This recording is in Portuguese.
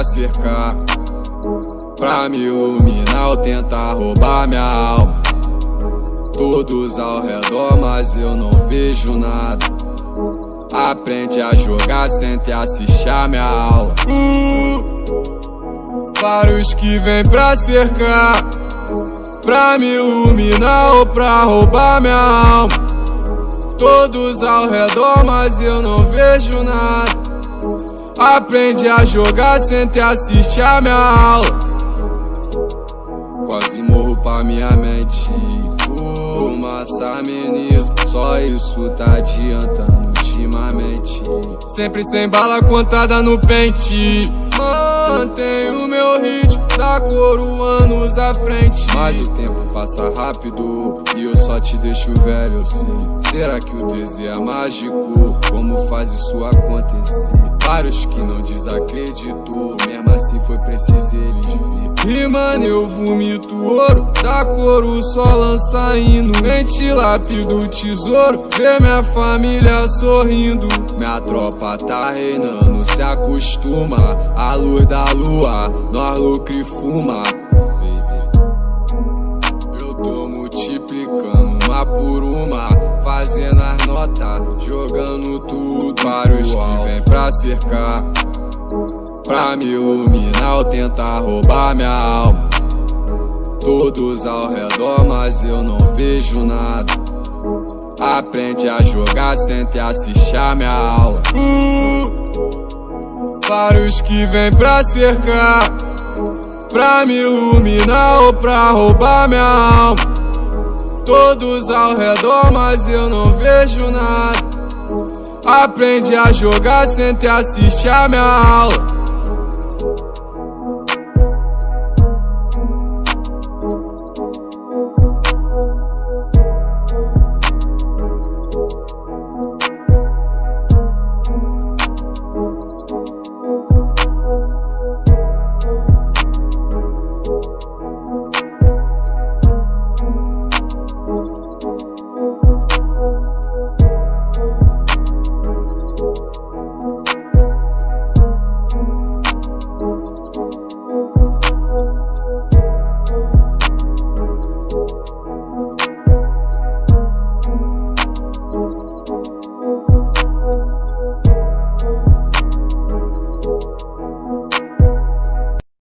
cercar, pra me iluminar ou tentar roubar minha alma. Todos ao redor, mas eu não vejo nada. Aprende a jogar, senta e assiste a minha aula. Vários que vêm pra cercar, pra me iluminar ou pra roubar minha alma. Todos ao redor, mas eu não vejo nada. Aprende a jogar, senta e assiste a minha aula. Quase morro pra minha mente. Fumaça ameniza, só isso tá adiantando ultimamente. Sempre sem bala contada no pente. Mantenho meu ritmo, tá coro anos à frente. Mas o tempo passa rápido e eu só te deixo velho, eu sei. Será que o desejo é mágico? Como faz isso acontecer? Vários que não desacreditou, mesmo assim foi preciso eles ver. E mano, eu vomito ouro, da coro só lança hino. Mente lápido tesouro, ver minha família sorrindo. Minha tropa tá reinando, se acostuma à luz da lua, nós lucra e fuma. Eu tô multiplicando uma por uma, fazendo as notas, jogando tudo. Vários que vêm pra cercar, pra me iluminar ou tentar roubar minha alma. Todos ao redor, mas eu não vejo nada. Aprende a jogar, senta e assiste a minha aula. Vários que vêm pra cercar, pra me iluminar ou pra roubar minha alma. Todos ao redor, mas eu não vejo nada. Aprende a jogar, senta e assiste a minha aula.